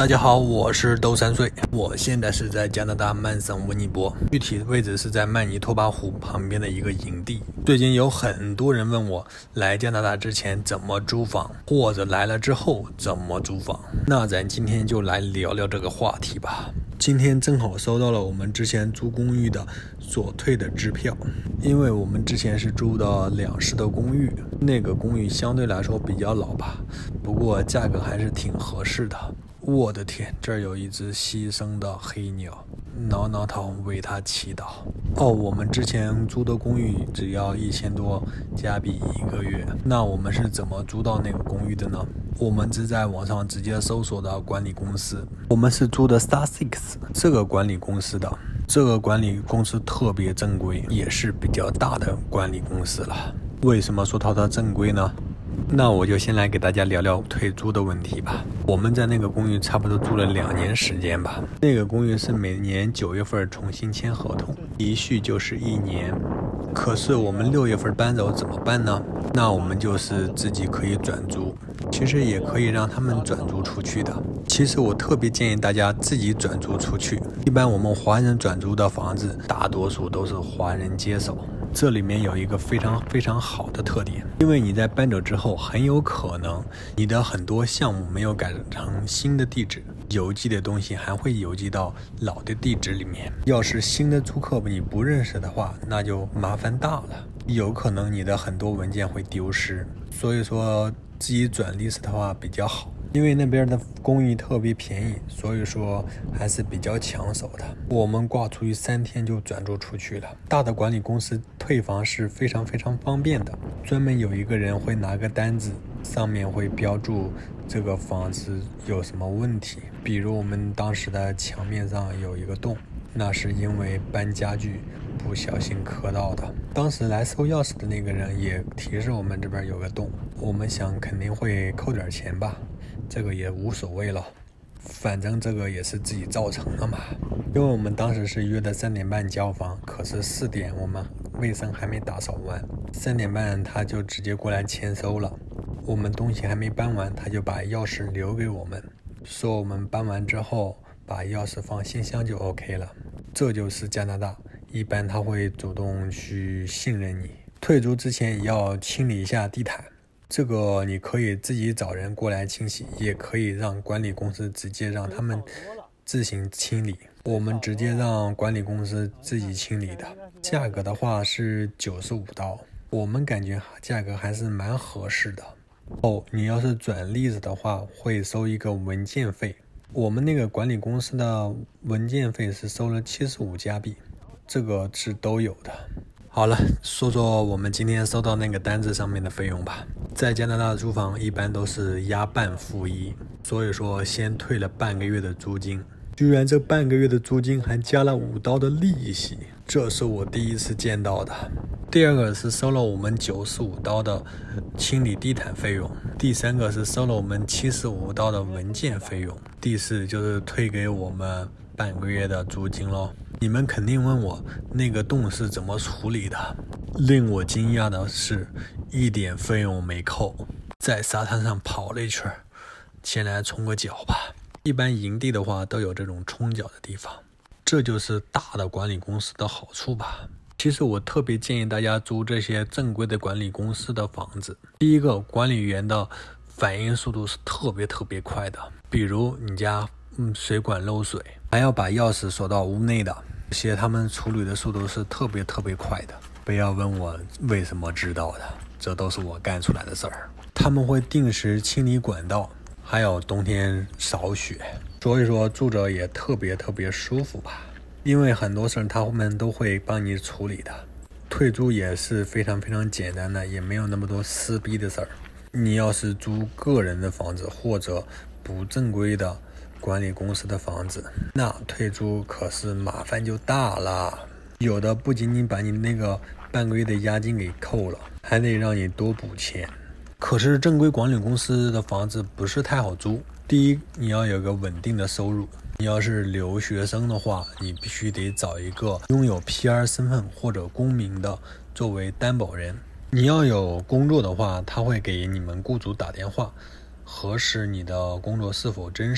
大家好，我是豆3岁，我现在是在加拿大曼省温尼伯，具体位置是在曼尼托巴湖旁边的一个营地。最近有很多人问我来加拿大之前怎么租房，或者来了之后怎么租房，那咱今天就来聊聊这个话题吧。今天正好收到了我们之前租公寓的所退的支票，因为我们之前是住的2室的公寓，那个公寓相对来说比较老吧，不过价格还是挺合适的。我的天，这儿有一只牺牲的黑鸟，挠挠头为它祈祷。我们之前租的公寓只要1000多加币1个月，那我们是怎么租到那个公寓的呢？我们是在网上直接搜索的管理公司，我们是租的 Star6 这个管理公司的。这个管理公司特别正规，也是比较大的管理公司了。为什么说它的正规呢？那我就先来给大家聊聊退租的问题吧。我们在那个公寓差不多住了2年时间吧。那个公寓是每年9月份重新签合同，一续就是1年。可是我们6月份搬走怎么办呢？那我们就是自己可以转租，其实也可以让他们转租出去的。其实我特别建议大家自己转租出去。一般我们华人转租的房子，大多数都是华人接手。这里面有一个非常好的特点，因为你在搬走之后，很有可能你的很多项目没有改成新的地址，邮寄的东西还会邮寄到老的地址里面。要是新的租客你不认识的话，那就麻烦大了，有可能你的很多文件会丢失。所以说自己转lease的话比较好。因为那边的公寓特别便宜，所以说还是比较抢手的。我们挂出去3天就转租出去了。大的管理公司退房是非常方便的，专门有一个人会拿个单子，上面会标注这个房子有什么问题。比如我们当时的墙面上有一个洞，那是因为搬家具不小心磕到的。当时来收钥匙的那个人也提示我们这边有个洞，我们想肯定会扣点钱吧，这个也无所谓了，反正这个也是自己造成的嘛。因为我们当时是约的3点半交房，可是4点我们卫生还没打扫完，3点半他就直接过来签收了。我们东西还没搬完，他就把钥匙留给我们，说我们搬完之后把钥匙放信箱就 OK 了。这就是加拿大，一般他会主动去信任你。退租之前也要清理一下地毯，这个你可以自己找人过来清洗，也可以让管理公司直接让他们自行清理。我们直接让管理公司自己清理的，价格的话是95刀，我们感觉价格还是蛮合适的。你要是转lease的话，会收一个文件费。我们那个管理公司的文件费是收了75加币，这个是都有的。好了，说说我们今天收到那个单子上面的费用吧。在加拿大租房一般都是押半付一，所以说先退了半个月的租金，居然这半个月的租金还加了5刀的利息，这是我第一次见到的。第二个是收了我们95刀的清理地毯费用，第3个是收了我们75刀的文件费用，第4就是退给我们半个月的租金咯。你们肯定问我那个洞是怎么处理的，令我惊讶的是一点费用没扣，在沙滩上跑了一圈，先来冲个脚吧。一般营地的话都有这种冲脚的地方，这就是大的管理公司的好处吧。其实我特别建议大家租这些正规的管理公司的房子。第一个，管理员的反应速度是特别快的，比如你家水管漏水，还要把钥匙锁到屋内的，这些他们处理的速度是特别快的。不要问我为什么知道的，这都是我干出来的事儿。他们会定时清理管道，还有冬天扫雪，所以说住着也特别舒服吧。因为很多事儿他们都会帮你处理的，退租也是非常简单的，也没有那么多撕逼的事儿。你要是租个人的房子或者不正规的管理公司的房子，那退租可是麻烦就大了。有的不仅仅把你那个半个月的押金给扣了，还得让你多补钱。可是正规管理公司的房子不是太好租。第一，你要有个稳定的收入。你要是留学生的话，你必须得找一个拥有 PR 身份或者公民的作为担保人。你要有工作的话，他会给你们雇主打电话，核实你的工作是否真实。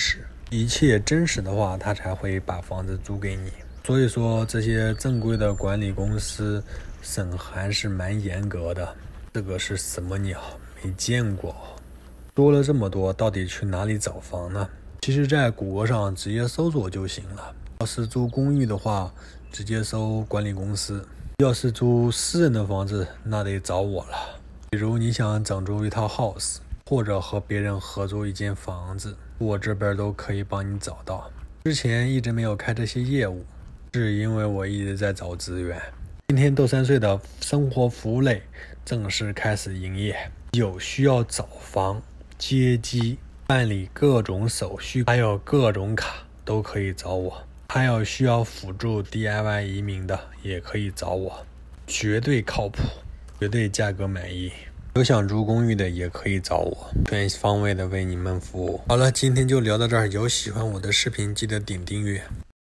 一切真实的话，他才会把房子租给你。所以说，这些正规的管理公司审还是蛮严格的。这个是什么鸟？没见过。说了这么多，到底去哪里找房呢？其实在谷歌上直接搜索就行了。要是租公寓的话，直接搜管理公司；要是租私人的房子，那得找我了。比如你想整租一套 house， 或者和别人合租一间房子，我这边都可以帮你找到。之前一直没有开这些业务，是因为我一直在找资源。今天豆3岁的生活服务类正式开始营业，有需要找房、接机、办理各种手续，还有各种卡都可以找我。还有需要辅助 DIY 移民的也可以找我，绝对靠谱，绝对价格满意。有想租公寓的也可以找我，全方位的为你们服务。好了，今天就聊到这儿，有喜欢我的视频记得点订阅。